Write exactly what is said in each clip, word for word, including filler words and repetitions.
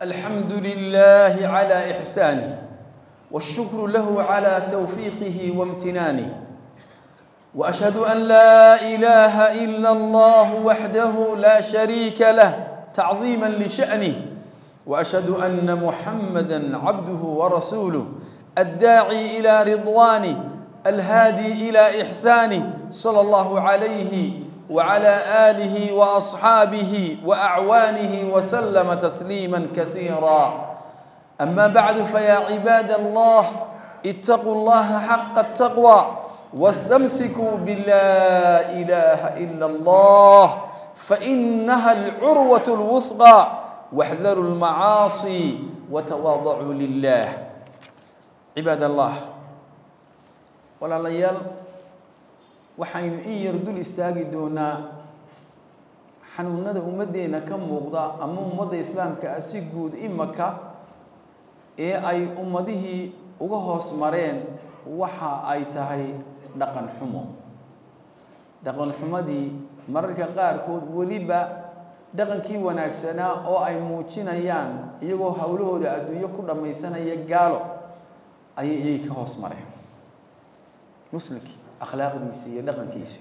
الحمد لله على إحسانه والشكر له على توفيقه وامتنانه وأشهد أن لا إله إلا الله وحده لا شريك له تعظيما لشأنه وأشهد أن محمدا عبده ورسوله الداعي إلى رضوانه الهادي إلى إحسانه صلى الله عليه وعلى آله وأصحابه وأعوانه وسلم تسليما كثيرا. أما بعد فيا عباد الله اتقوا الله حق التقوى واستمسكوا بلا إله إلا الله فإنها العروة الوثقى واحذروا المعاصي وتواضعوا لله. عباد الله ولا ليال waxaynu in yar dul istaagi doonaa xanuunada ummadeena ka muuqda ama ummadda islaamka ah si guud imaka ee ay ummadihii uga hoos mareen waxa ay tahay dhaqan xumo dhaqan xumadii mararka qaarkood waliba dhaqankii wanaagsanaa oo ay muujinayaan iyagoo hawlahooda adduunyo ku dhamaysanaya gaalo ayay ka hoos mareen muslimki akhlaaqdiisa iyo dhaqankiisa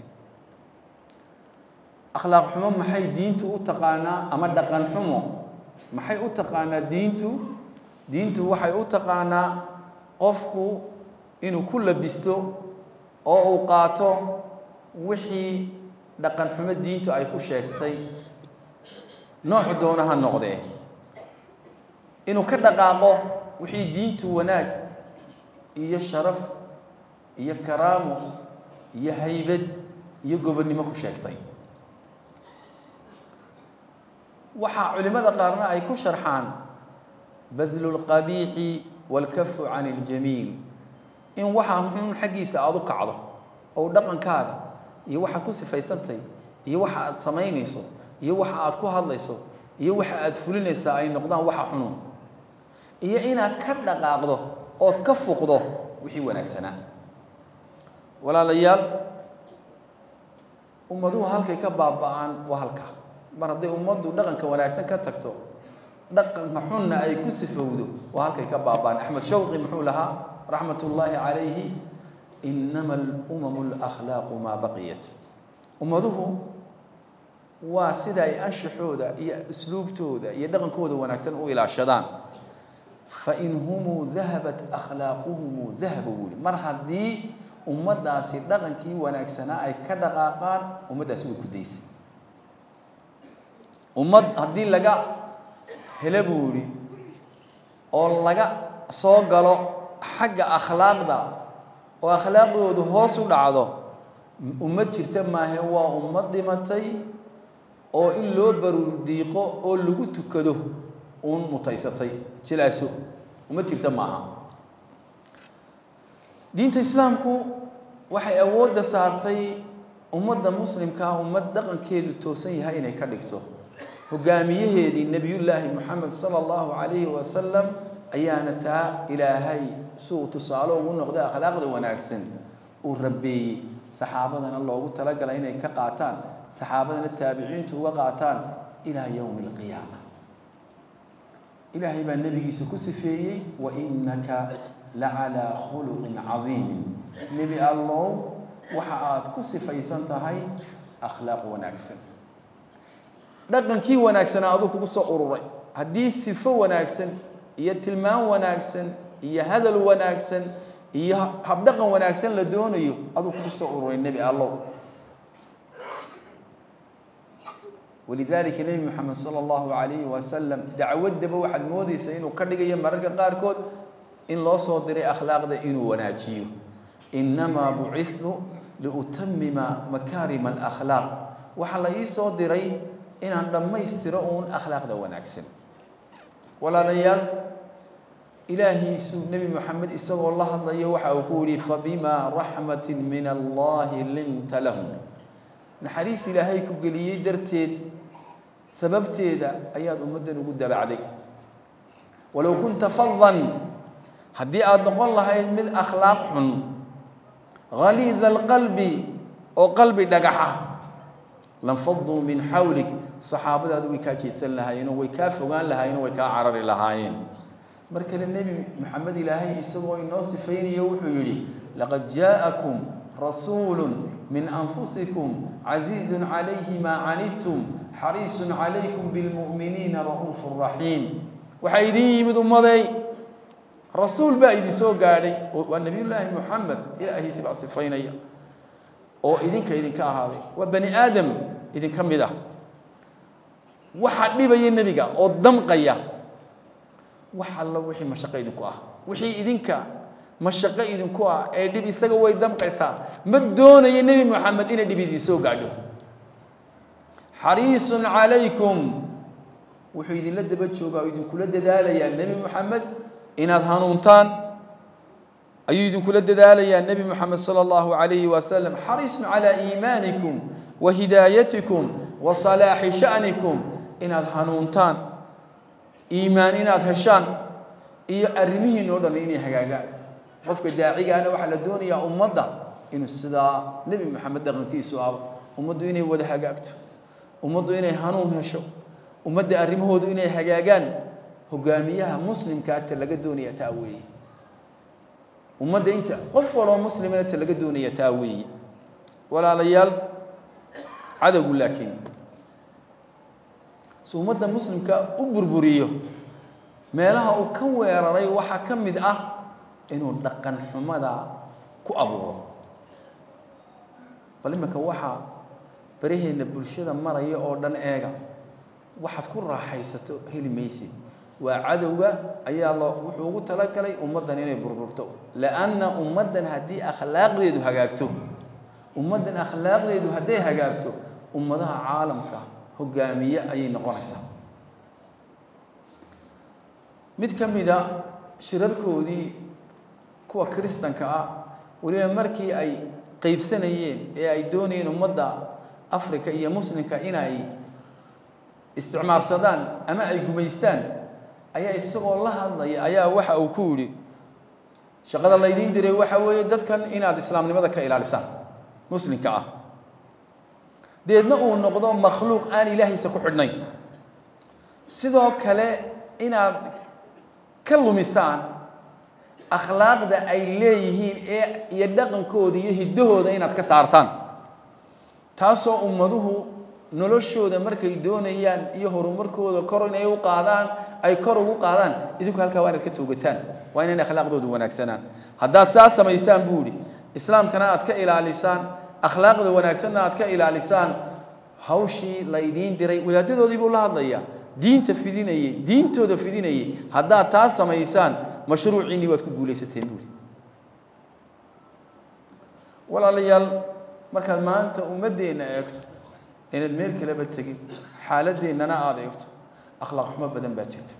akhlaaq xumo maxay diintu u taqaanaa ama dhaqan xumo maxay u taqaanaa diintu diintu waxay u taqaanaa qofku inuu ku labisto oo uu qaato wixii dhaqan xumo diintu ay ku sheegtay nooc doonaha noqdee inuu ka dhaqaaqo wixii diintu wanaag iyo sharaf iyo karaamo iyo haybad iyo gobonnimo ku sheegtay waxa culimada qaarna ay ku sharxaan badlul qabiixi wal kafu an al jamiil in waxa xun xaqiisa aad u kacdo oo dhaqankaaga iyo waxa ku sifaysantay iyo waxa aad sameynayso iyo waxa aad ku hadlayso iyo waxa aad fulinayso ay noqdaan waxa xun iyo inaad ka dhaqaaqdo oo ka fuqdo wixii wanaagsanaa. walaalayaal ummaduhu halkay ka baaba'aan waa halka mar haday ummaddu dhaqanka wanaagsan ka tagto dhaqanka xunna ay ku sifowdo waa halkay ka baaba'aan. Axmed Shawqi muxuu lahaa raxmatullaahi calayhi innama al-umamu al-akhlaaqu ma baqiyat ummaduhu waa sida ay anshaxooda iyo usluubtooda iyo dhaqankooda wanaagsan u ilaashadaan fa in hum dhahabat akhlaaquhum dhahabu mar hadii ummadaasi dhaqankii wanaagsanaa ay ka dhaqaaqaan ummadaasi way ku daysay ummad haddii laga helo buuri oo laga soo galo xagga akhlaaqda oo akhlaaqdoodu hoos u dhacdo ummad jirta maahe waa ummad dhimatay oo in loo baruurdiiqo oo lagu tukado uun mutaysatay jilaaso ummad jirta maaha. diinta islaamku waxay awood saartay ummadda muslimka ummad dhaqankeedu toosan yahay inay ka dhigto hogaamiyaheedii nabiyullaahi muhammad sallallahu alayhi wa sallam ayaana taa ilaahay suu tusaalo ugu noqday akhlaaqda wanaagsan uu rabbi saxaabadana loogu talagalay inay ka qaataan saxaabadana taabiciintu uga qaataan ilaa yawmil qiyaamah. ilaahay baa nabigiisa ku sifeeyay wa innaka لعلى خلق عظيم نبي الله وحاad ku sifaysan tahay akhlaaq wanaagsan dhaqankii wanaagsan aad ku soo ururay hadii sifo wanaagsan iyo tilmaan wanaagsan iyo hadal wanaagsan iyo habdhaqan wanaagsan la doonayo aad ku soo ururay nabi Allah. ولذلك النبي محمد صلى الله عليه وسلم دعوة دبا واحد موديس inuu ka dhigayo mararka qaarkood in loo soo diray akhlaaqda inuu wanaajiyo inma bu'ithtu liutammima makarim al-akhlaq waxa la ii soo diray inaan dhameystiro uun akhlaaqda wanaagsan. walaalayaal ilaahi suu nabi muhammad isagoo la hadlayo waxa uu ku yiri fabima rahmatin min allah linta lahum naxariis ilaahay ku galiyay darteed sababteeda ayaad ummadan ugu dabacday walaw kunta faddan haddii aad noqon lahayd mid akhlaaq xun غليظ القلب او قلبي دغخا lanfaduu min xawlik saxaabadaadu way kaa jeedsan lahaayeen way kaa fogaan lahaayeen way kaa carari lahaayeen marka nebi maxamed ilaahay isagoo inoo sifaynayo wuxuu yidhi laqad jaa'akum rasuulun min anfusikum casiizun calayhi maa canidtum xariisun calaykum bilmu'miniina ra'uufu raxiim waxaa idin yimid ummaday rasuul baa idin soo gaadhay waa nebiyullaahi muxamed ilaahiisi baa sifaynaya oo idinka idinka ahaaday waa bani aadam idinka mid ah waxa dhibaya nebiga oo damqaya wax alla wixii mashaqo idinku ah wixii idinka mashaqo idinku ah ee dhib isaga way damqaysaa ma doonayo nebi muxamed inay dhib idin soo gaadho xariisun calaykum wuxuu idinla daba joogaa oo idinkula dadaalayaa nebi muxamed inaad hanuuntaan ayuu idinkula dadaalayaa nebi muxamed sala allahu calayhi wasalam xariisun calaa iimaanikum wa hidaayatikum wa salaaxi sha'nikum inaad hanuuntaan iimaan inaad heshaan iyo arrimihiin oo dhan inay hagaagaan qofka daacigaana waxaa la doonayaa ummadda inuu sidaa nebi maxamed dhaqankiisu aado ummaddu inay wada hagaagto ummaddu inay hanuun hesho ummadda arrimahoodu inay hagaagaan hogaamiyaha muslimka ta laga doonaya taa weeye ummadda inta qof waloo muslimana ta laga doonaya taa weeye walaalayaal cadowgu laakiin si ummadda muslimka u burburiyo meelaha uu ka weeraray waxaa ka mid ah inuu dhaqan xumada ku abuuro bal imaka waxaa baraheena bulshada maraya oo dhan eega waxaad ku raaxaysato heli maysid waa cadowga ayaa loo wuxuu ugu talagalay ummaddan inay burburto laanna ummaddan haddii akhlaaqdeedu hagaagto ummaddan akhlaaqdeedu hadday hagaagto ummadaha caalamka hogaamiye ayay noqonaysaa mid ka mid a shirarkoodii kuwa kristanka ah weliba markii ay qaybsanayeen ee ay doonayeen ummadda afrika iyo muslimka inay isticmaalsadaan ama ay gumaystaan ayaa isagoo la hadlaya ayaa waxa uu ku yidhi shaqada laydiin diray waxa weeye dadkan inaad islaamnimada ka ilaalisaan muslimka ah deedna uu noqdo makhluuq aan ilaahiisa ku xidhnayn sidoo kale inaad ka lumisaan akhlaaqda ay leeyihiin ee iyo dhaqankooda iyo hiddahooda inaad ka saartaan taasoo ummaduhu noloshooda markay doonayaan iyo horumarkooda kor inay u qaadaan ay kor ugu qaadaan idinku halkaa waa inaad ka toogataan waa inay akhlaaqdoodu wanaagsanaan haddaad saa samaysaan buu yidhi islaamkana aad ka ilaalisaan akhlaaqda wanaagsanna aad ka ilaalisaan hawshii laydiin diray wadaadadoodii buu la hadlayaa diinta fidinayay diintooda fidinayay haddaad taa samaysaan mashruuciinii waad ku guulaysateen buuri walaalayaal markaad maanta ummaddeena eegto inaad meel kaleba tegin xaaladeennana aada eegto akhlaaq xumo badan baa jirta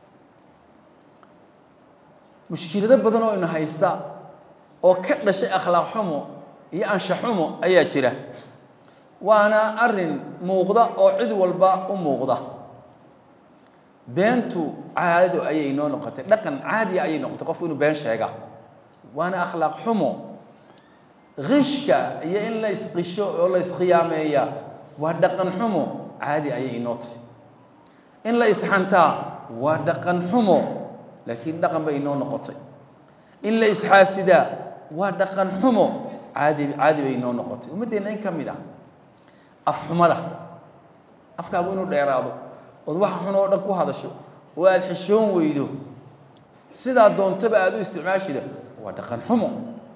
mushkilado badan oo ina haysta oo ka dhashay akhlaaq xumo iyo anshax xumo ayaa jira waana arrin muuqda oo cid walba u muuqda beentu caado ayay inoo noqotay dhaqan caadi ayay noqotay qofku inuu been sheega waana akhlaaq xumo qishka iyo in la isqisho oo la iskhiyaameeya waa dhaqan xumo caadi ayay inoo tahay in la isxantaa waa dhaqan xumo laakiin dhaqan bay inoo noqotay in la isxaasidaa waa dhaqan xumo caadi caadi bay inoo noqotay ummaddeena in ka mid ah afxumada afkaagu inuu dheeraado ood waxa xun oo dhan ku hadasho oo aad xishoon weydo sidaa doontaba aad u isticmaashida waa dhaqan xumo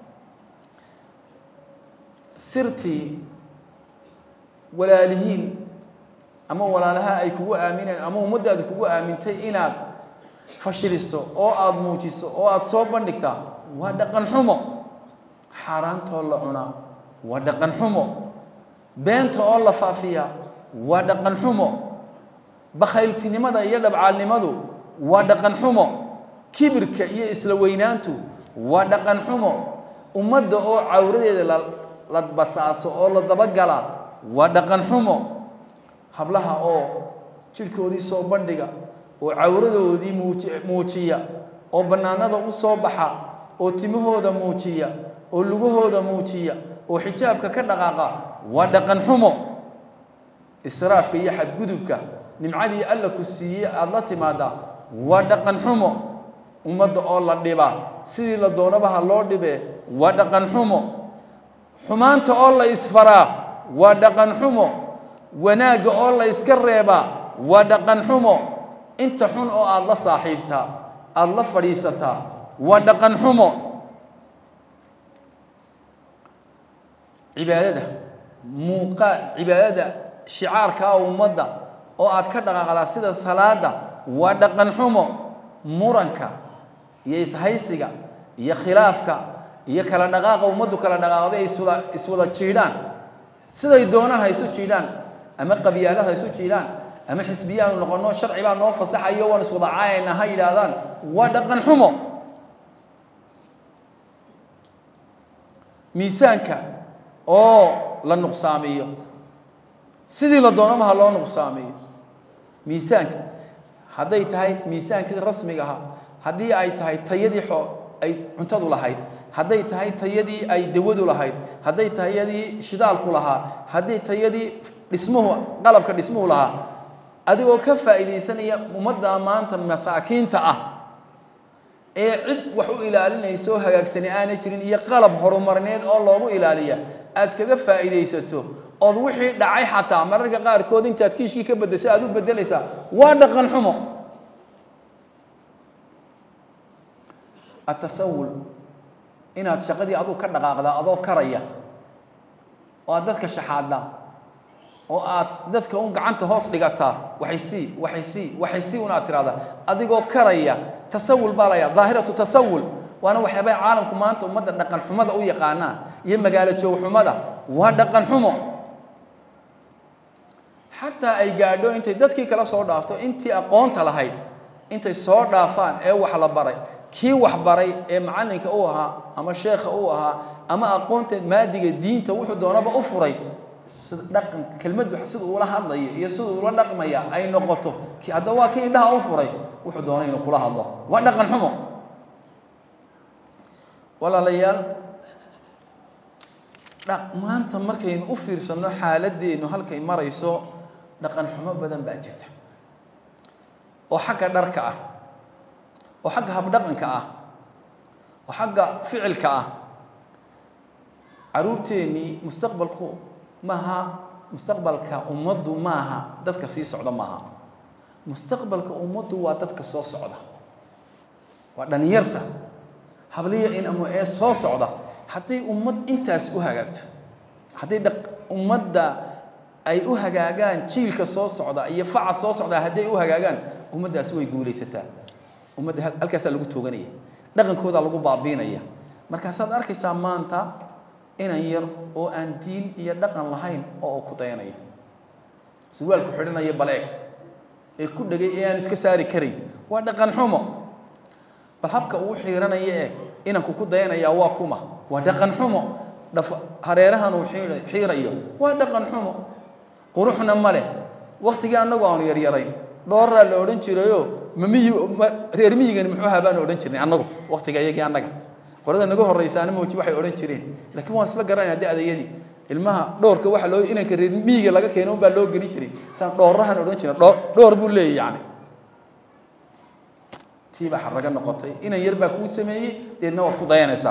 sirtii walaalihiin ama walaalaha ay kugu aamineen ama ummaddaadu kugu aamintay inaad fashiliso oo aad muujiso oo aad soo bandhigtaa waa dhaqan xumo xaaraantoo la cunaa waa dhaqan xumo beenta oo la faafiyaa waa dhaqan xumo bakhayltinimada iyo dhabcaalnimadu waa dhaqan xumo kibirka iyo isla weynaantu waa dhaqan xumo ummadda oo cawradeeda la la basaaso oo la dabagala waa dhaqan xumo hablaha oo jirkoodii soo bandhiga oo cawradoodii muujiya oo bannaanada u soo baxa oo timahooda muujiya oo lugahooda muujiya oo xijaabka ka dhaqaaqa waa dhaqan xumo israafka iyo xadgudubka nimcadii alla ku siiyay aad la timaada waa dhaqan xumo ummadda oo la dhiba sidii la doonaba ha loo dhibe waa dhaqan xumo xumaanta oo la isfaraa waa dhaqan xumo wanaaga oo la iska reebaa waa dhaqan xumo inta xun oo aad la saaxiibtaa aad la fadhiisataa waa dhaqan xumo cibaadada muuqa cibaadada shicaarka ummadda oo aad ka dhaqaaqdaa sida salaada waa dhaqan xumo muranka iyo ishaysiga iyo khilaafka iyo kala dhaqaaqa ummaddu kala dhaqaaqday iswada iswada jiidaan siday doonaan hayso jiidaan ama qabiyaalaha hayso jiidaan ama xisbiyaan noqono sharci baa noo fasaxayo waan iswada caayna ha yiraahdaan waa dhaqan xumo miisaanka oo la nuqsaamiyo sidii la doonaba ha loo nuqsaamiyo miisaanka hadday tahay miisaankii rasmiga ahaa haddii ay tahay tayadii xoo ay cuntadu lahayd hadday tahay tayadii ay dawadu lahayd hadday tayadii shidaalku lahaa hadday tayadii dhismuhu qalabka dhismuhu lahaa adigoo ka faa'iideysanaya ummadda maanta masaakiinta ah ee cid wax u ilaalinayso hagaagsan aan jirin iyo qalab horumarineed oo loogu ilaaliya aad kaga faa'iideysato oo wixii dhacay xataa mararka qaar kood intaad kiishkii ka bedeshay aad u bedelaysaa waa dhaqan xumo atasawul inaad shaqadii aduu ka dhaqaaqdaa adoo karaya oo aad dadka shaxaadda oo aad dadka un gacanta hoos dhigataa waxay si waxay si waxay si una tirada adigoo karaya tasawul balaya daahiratu tasawul waana waxyaabay caalamku maanta ummadda dhaqan xumada u yaqaanaa iyo magaalo joog xumada waa dhaqan xumo حتى أي قاعدوا أنت دتك كلا صور دافتو أنت أقون تلاهي أنت صور دافان أو وحلا بري كي وحبري معنك أوها أما الشيخ أوها أما أقون مادي الدين توحد دونا بأفري دقن كلمة حسد ولا هذا يسود ولا دقم يا أي نقطة كي هذا كي إنها أفري وحد دونا ينقول هذا ودقن حمو ولا ليال لا ما أنت مركين أفير سنة حالة دي إنه هالكي مرة يسوع dhaqan xumo badan baa jirta oo xagga dharka ah oo xagga habdhaqanka ah oo xagga ficilka ah caruurteeni mustaqbalku maaha mustaqbalka ummaddu maaha dadka sii socda maaha mustaqbalka ummaddu waa dadka soo socda waa dhalinyarta habliya in ama ee soo socda haddii ummad intaas u hagaagto haddii ummadda ay u hagaagaan jiilka soo socda iyo faca soo socda haday u hagaagaan ummadaas way guuleysataa ummadda halkaas lagu tooganaya dhaqankooda lagu baabiinaya marka saad arkaysaa maanta inaan yar oo aan diin iyo dhaqan lahayn oo ku dayanaya suwaalku xidhanaya baleeg ee ku dhagay ee aan iska saari karin waa dhaqan xumo bal habka uu xiiranaya ee inaan ku dayanaya waa kuma waa dhaqan xumo hareerahan uu xiirayo waa dhaqan xumo quruxna male waqtiga anagu aan yar yarayn dooraa la oran jirayo mamiyi reer miyigan muxuu habaan oran jirnay anagu waqtiga iyaga anaga qorada naga horeysaana mooji waxay oran jireen laakiin waan isla garanay hadii adayadi ilmaha doorka waxa loo inanka reer miyiga laga keeno baa loo gelin jiray san doorahan oran jiray door door buu leeyahay yani tiiba xaraga noqotay inan yar baa ku sameeyay deedna waad ku dayanaysaa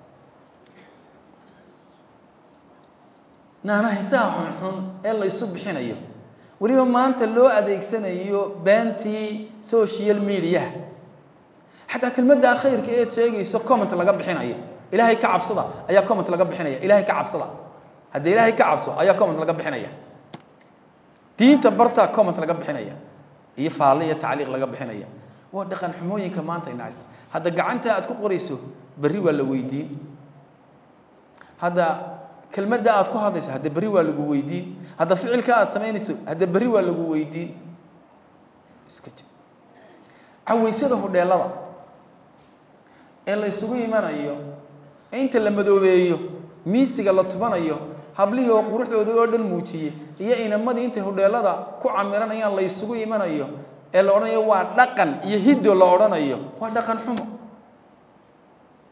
naana hisaa xun xun ee la isu bixinayo waliba maanta loo adeegsanayo baantii social media hatta kelmadda khayrka ee sheegayso comment laga bixinayo ilaahay ka cabsada ayaa comment laga bixinaya ilaahay ka cabsada hadii ilaahay ka cabso ayaa comment laga bixinaya diinta barta comment laga bixinaya iyo faal iyo tacliiq laga bixinaya waa dhaqan xumooyinka maanta inaasta hadda gacanta aad ku qorayso bari waa la weydiin hadda كلمة ده أتكو هذا هذا بري ولا جويدين هذا فعل كات ثمانية هذا بري ولا جويدين اسكت عوي سيده هذا لا إلا يسوي من أيوه أنت لما دوبيه ميسي قال طبعا أيوه حبليه وقروح يودور الموتي هي إنما دي أنت هذا لا كو عمرنا أيوه الله يسوي من أيوه إلا أنا يوه دكان يهيد ولا أنا أيوه ودكان حمو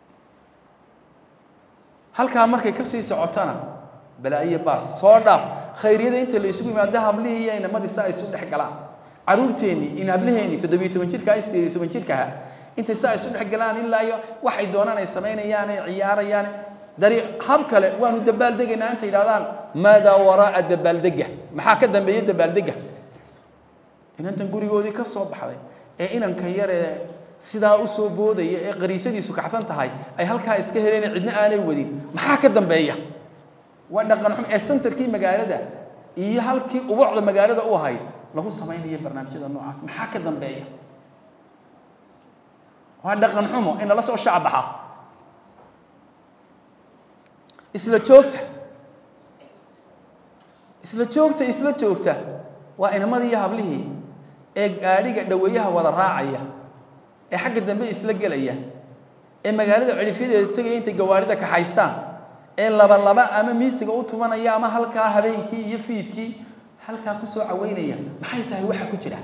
halka markay ka sii socotana balaaye baas soo dhaaf خيرية أنت اللي يسوي ما ده هبليه إن ما دي ساعة يسوي حقلان عروتيني إن هبليهني تدبي تمنشر كايس تيري تمنشر كها أنت ساعة يسوي حقلان إلا يو واحد دونا يسمين يعني عيار يعني دري هبكله وانو الدبال دقنا أنت إلى ماذا وراء الدبال دقة محاكا دنبي الدبال دقة إن أنت نقولي جودي كالصوب حذي إيه إن كيار سدا أسوء بودي قريسة دي سك حسن تهاي أي هالكها إسكهرين عندنا آلي ودين محاكا دنبية وأنا قنحم السنتر كي مقالة ده إيه هالكي وبعض مقالة ده أوهاي له سمين لي برنامج هذا النوع محاكا دنبية وأنا قنحمه إن الله سوى الشعبها isla joogta isla joogta isla joogta waa inamadii hablihii ee gaariga dhaweeyaha wada raacaya ee xagga dambe isla galaya ee magaalada cilifideeda tagay inta gawaarida ka haystaan ee laba laba ama miisiga u tumanaya ama halka habeenkii iyo fiidkii halka ku soo caweynaya maxay tahay waxa ku jira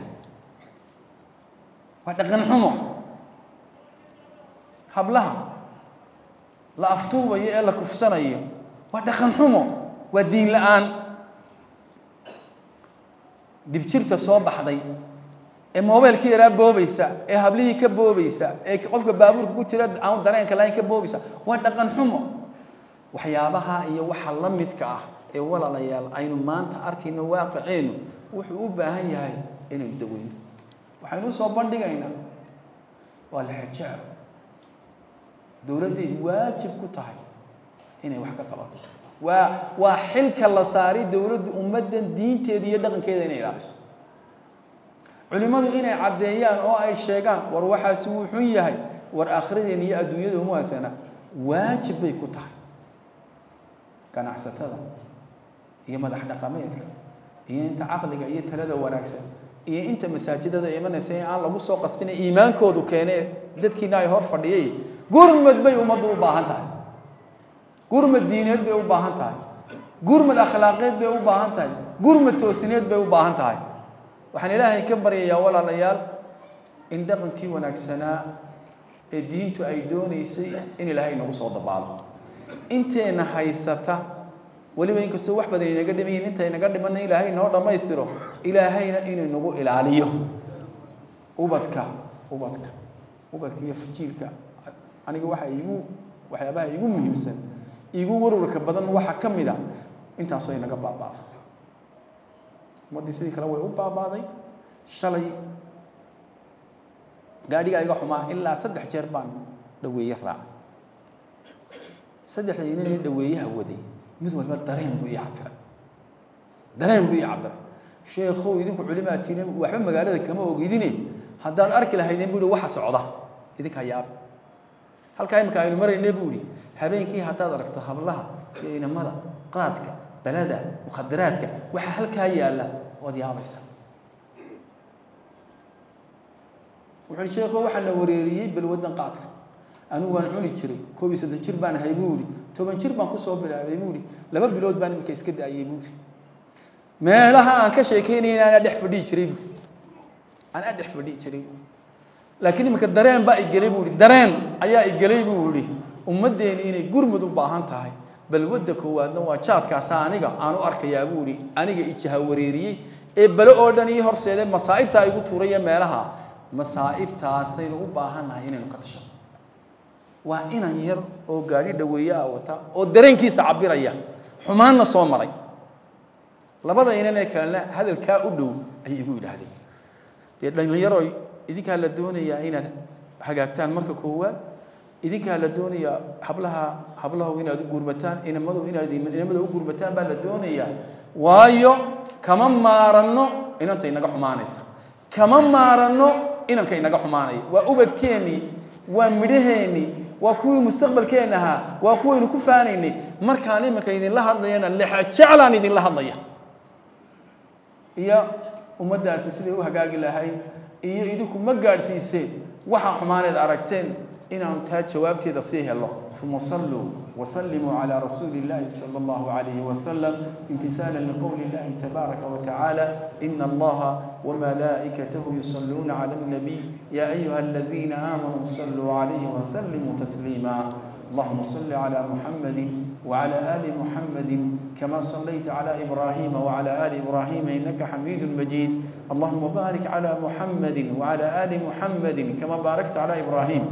waa dhaqan xumo hablaha la aftuuba iyo la kufsanayo waa dhaqan xumo waa diin la'aan dibjirta soo baxday ee mobilkii yaraa boobaysa ee hablihii ka boobaysa ee qofka baabuurka ku jira aan dareenka lahayn ka boobaysa waa dhaqan xumo waxyaabaha iyo waxa la midka ah ee walaalayaal aynu maanta arkayno waaqiceen wuxuu u baahan yahay inuu daweyno waxaynu soo bandhigaynaa waa la xajaa dawladdeed waajib ku tahay inay wax ka qabato waa waa xilka la saaray dawladda ummadan diinteeda iyo dhaqankeeda inay ilaaliso culimadu inay cadeeyaan oo ay sheegaan war waxaas uu xun yahay war aakhiradeena iyo adduunyada uma waasana waajib bay ku tahay ganacsatada iyo madax dhaqameedka iyo inta aqliga iyo talada wanaagsan iyo inta masaajidada imanaysa aan lagu soo qasbin iimaankoodu keenay dadkiina ay hor fadhiyay gurmad bay umadu u baahan tahay gurmad diineed bay u baahan tahay gurmad akhlaaqeed bay u baahan tahay gurmad toosineed bay u baahan tahay waxaan ilaahay ka baryayaa walaalayaal in dhaqankii wanaagsanaa ee diintu ay doonaysay in ilaahay nagu soo dabaalo inteena haysata waliba inkastoo wax badan inaga dhimayn inta inaga dhiman ilaahay noo dhameystiro ilaahayna inuu nagu ilaaliyo ubadka ubadka ubadka iyo fajiilka aniga waxa iigu waxyaabaha iigu muhiimsan iigu warwarka badan waxa kamida intaas ay naga baabaaday wadii sidii kale way u baabaaday shalay gaadhiga iga xumaa ilaa saddex jeer baan dhaweeyay raac saddex inay dhaweeyaha waday mid walba dareen buu yaabtay dareen buu yaabtay sheekhu idinku culimaatiin waxba magaalada kama ogidine haddaan arki lahaydeen buu waxa socda idinka yaab halka imka aynu mareynay buuri habeenkii hadaad aragto hablaha iyo inamada qaadka balada mukhadaraadka waxa halka yaala wad yaabaysa wuxuu sheekhu waxa la wareeriyay bal wadan qaadka anu waan cuni jiray koob iyo soddon jir baan ahay buuri toban jir baan ku soo bilaabay buuri laba bilood baan imika iska daayay buuri meelaha aan ka sheekeynayna aan dhex fadhi jiray aan dhex fadhi jiray laakiin imika dareen baa igalay buuri dareen ayaa igalay buuri ummadeena inay gurmad u baahan tahay bal wada koowaadna waa jaadkaas aniga aan u arkayaa buuri aniga ijaha wareeriyay ee bal oo dhan ii horseeday masaa'ibta ay ugu tuurayeen meelaha masaa'ibtaasay u baahanahay inaynu ka tashado waa inaan yar oo gaari dhaweeya wata oo dareenkiisa cabiraya xumaanna soo maray labada inay kala hadalka u dhow ay igu yiraahdeen ee dhalinyaro idinka la doonayaa inaad hagaagtaan marka koowaad idinka la doonayaa hablaha hablaha inaad u gurbataan inamadu inaad inamada u gurbataan baa la doonayaa waayo kama maarano inanta inaga xumaanaysa kama maarano inanka inaga xumaanay waa ubadkeeni waa midhaheeni waa kuwii mustaqbalkeenaha waa kuwaynu ku faanaynay markaan imika idin la hadlayana lexa jeclaan idin la hadlaya iyo ummadaasi sidii u hagaagi lahay iyo idinku ma gaarsiisay waxa xumaaneed aragteen inaan taa jawaabteeda sii helo thumma sallu wa sallimu ala rasuulillahi sallallahu alayhi wa sallam imtithalan liqawli llahi tabaaraka wa ta'ala inna allaha wa malaa'ikatahu yusalluna ala an-nabi ya ayyuhalladhina amanu sallu alayhi wa sallimu taslima اللهم صل على محمد وعلى آل محمد كما صليت على إبراهيم وعلى آل إبراهيم إنك حميد مجيد. اللهم بارك على محمد وعلى آل محمد كما باركت على إبراهيم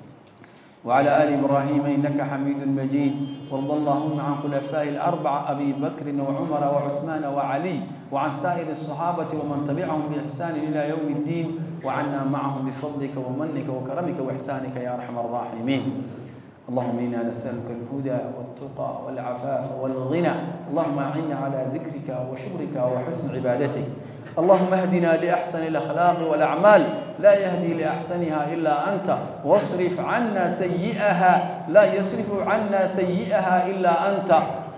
وعلى آل إبراهيم إنك حميد مجيد. وارض اللهم عن خلفاء الأربعة أبي بكر وعمر وعثمان وعلي وعن سائر الصحابة ومن تبعهم بإحسان إلى يوم الدين، وعنا معهم بفضلك ومنك وكرمك وإحسانك يا أرحم الراحمين. اللهم إنا نسألك الهدى والتقى والعفاف والغنى. اللهم أعنا على ذكرك وشكرك وحسن عبادتك. اللهم اهدنا لأحسن الأخلاق والأعمال لا يهدي لأحسنها إلا أنت، واصرف عنا سيئها لا يصرف عنا سيئها إلا أنت.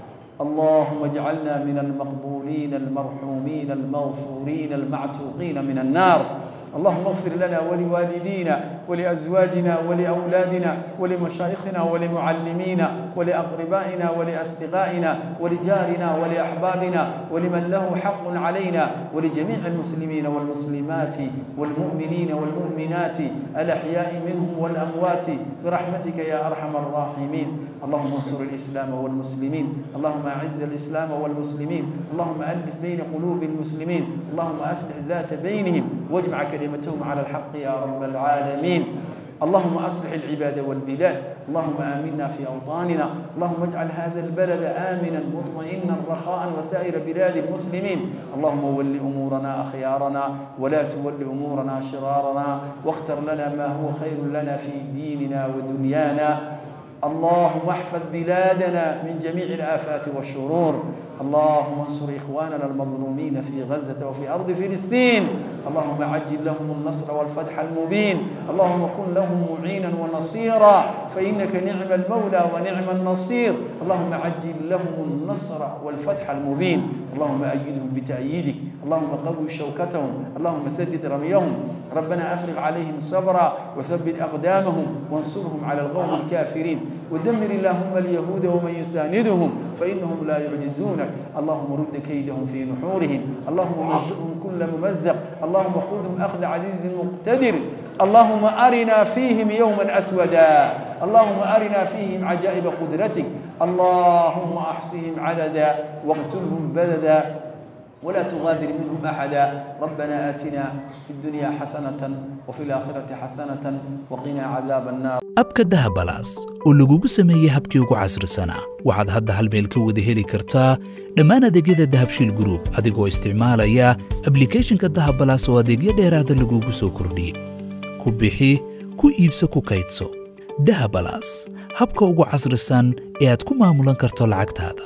اللهم اجعلنا من المقبولين المرحومين المغفورين المعتوقين من النار. اللهم اغفر لنا ولوالدينا ولأزواجنا ولأولادنا ولمشايخنا ولمعلمينا ولأقربائنا ولأصدقائنا ولجارنا ولأحبابنا ولمن له حق علينا ولجميع المسلمين والمسلمات والمؤمنين والمؤمنات الأحياء منهم والأموات برحمتك يا أرحم الراحمين. اللهم انصر الإسلام والمسلمين. اللهم أعز الإسلام والمسلمين. اللهم ألف بين قلوب المسلمين. اللهم أصلح ذات بينهم واجمع كلمتهم على الحق يا رب العالمين. اللهم أصلح العباد والبلاد. اللهم آمنا في أوطاننا. اللهم اجعل هذا البلد آمنا مطمئنا رخاء وسائر بلاد المسلمين. اللهم ول أمورنا أخيارنا ولا تول أمورنا شرارنا، واختر لنا ما هو خير لنا في ديننا ودنيانا. اللهم احفظ بلادنا من جميع الآفات والشرور. اللهم انصر إخواننا المظلومين في غزة وفي أرض فلسطين. اللهم عجل لهم النصر والفتح المبين. اللهم كن لهم معينا ونصيرا، فإنك نعم المولى ونعم النصير. اللهم عجل لهم النصر والفتح المبين. اللهم أيدهم بتأييدك. اللهم قوي شوكتهم. اللهم سدد رميهم. ربنا أفرغ عليهم صبرا وثبت أقدامهم وانصرهم على القوم الكافرين. ودمر اللهم اليهود ومن يساندهم فإنهم لا يعجزونك. اللهم رد كيدهم في نحورهم. اللهم مزقهم كل ممزق. اللهم خذهم أخذ عزيز مقتدر. اللهم أرنا فيهم يوما أسودا. اللهم أرنا فيهم عجائب قدرتك. اللهم أحصهم عددا واقتلهم بددا ولا تغادر منهم أحدا. ربنا آتنا في الدنيا حسنة وفي الآخرة حسنة وقنا عذاب النار. abka dahab plus oo lagugu sameeyay habkii ugu casrisanaa waxaad hadda hal meel ka wada heli kartaa dhammaan adeegyada Dahabshiil Group adigoo isticmaalaya applicationka Dahab Plus oo adeegyo dheeraad ah lagugu soo kordhiyay. ku bixi ku iibso ku kaydso. Dahab Plus habka ugu casrisan ee aad ku maamulan karto lacagtaada.